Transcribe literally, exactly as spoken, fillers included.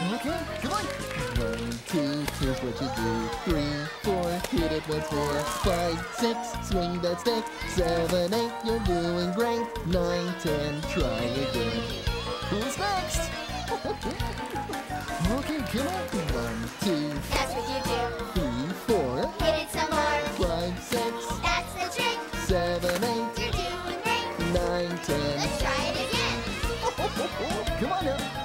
Okay, come on. One, two, here's what you do. Three, four, hit it once more. Five, six, swing that stick. Seven, eight, you're doing great. Nine, ten, try again. Who's next? Okay, come on. One, two, That's what you do. three, four, Hit it some more. five, six, That's the trick. seven, eight, You're doing great. nine, ten. Let's try it again. Come on now.